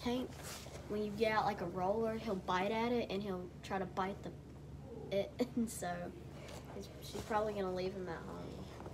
Tank, when you get out like a roller, he'll bite at it and he'll try to bite the it. And so she's probably gonna leave him at home.